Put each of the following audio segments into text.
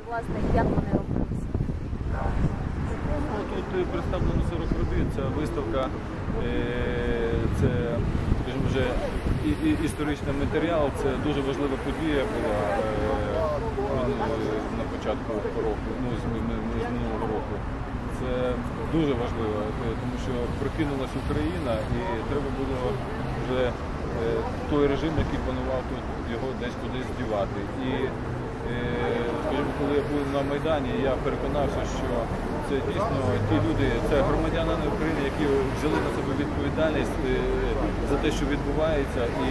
власне, як вони робилися? Ну, тут представлено 40 робіт, ця виставка, це, скажімо, вже історичний матеріал, це дуже важлива подія була на початку року, з минулого року. Це дуже важливо, тому що прокинулася Україна і треба було вже той режим, який панував тут, його десь кудись здівати. І, скажімо, коли я був на Майдані, я переконався, що це дійсно ті люди, це громадяни України, які взяли на себе відповідальність за те, що відбувається, і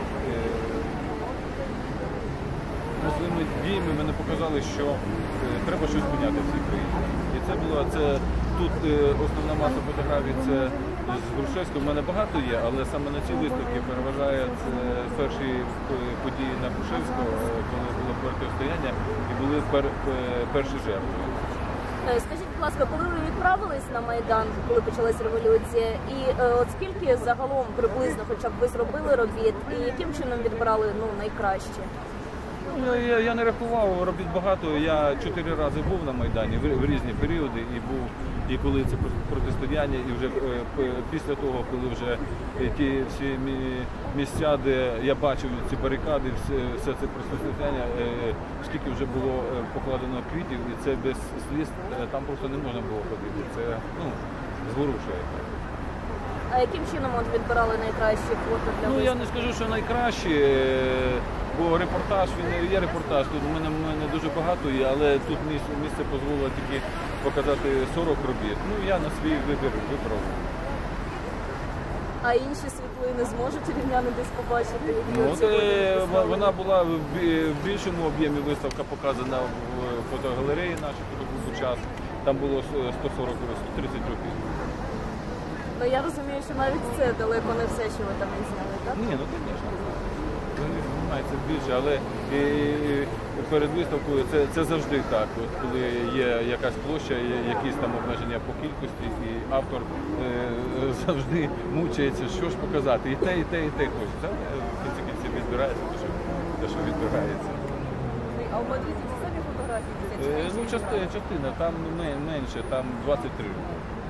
своїми діями мене показали, що треба щось міняти в цій країні. І це було, тут основна маса фотографій це з Грушевського. У мене багато є, але саме на цій виставці переважає перші події на Грушевського, коли було протистояння і були перші жертви. Скажіть, будь ласка, коли ви відправились на Майдан, коли почалась революція, і от скільки загалом приблизно хоча б ви зробили робіт, і яким чином відбирали найкраще? Я не рахував, робіт багато. Я 4 рази був на Майдані в різні періоди, і коли це протистояння, і вже після того, коли вже ті всі місця, де я бачив ці барикади, все це протистояння, скільки вже було покладено квітів, і це без сліз, там просто не можна було ходити. Це зворушує. А яким чином відбирали найкращі фото для виставки? Я не скажу, що найкращі, бо репортаж, є репортаж, тут у мене дуже багато є, але тут місце дозволило тільки показати 40 робіт. Я на свій вибір вибрав. А інші світлини зможуть рівняни десь побачити? Вона була в більшому об'ємі, виставка показана в фотогалереї нашій, коли був час. Там було 140, 130 робіт. Я розумію, що навіть це далеко не все, що ви там не зняли, так? Ні, звісно. Знімається більше, але перед виставкою це завжди так. От коли є якась площа, є якісь там обмеження по кількості, і автор завжди мучається, що ж показати. І те, і те, і те хочеться. В кінці кінців відбирається те, що відбирається. А у Мадриді це самі фотографії? Частина, там менше, там 23 роки.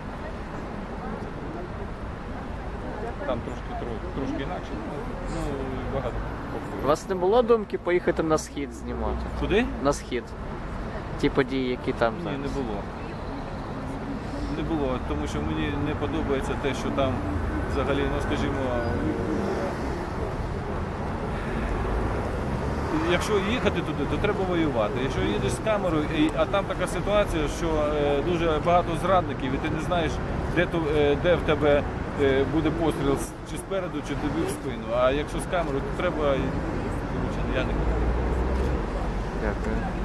Там трошки інакше, багато. У вас не було думки поїхати на Схід знімати? Куди? На Схід. Ті події, які там зараз. Ні, не було. Не було, тому що мені не подобається те, що там взагалі, скажімо, якщо їхати туди, то треба воювати. Якщо їдеш з камерою, а там така ситуація, що дуже багато зрадників, і ти не знаєш, де в тебе буде постріл, чи спереду, чи тобі в спину. А якщо з камерою, то треба, я не буду. Дякую.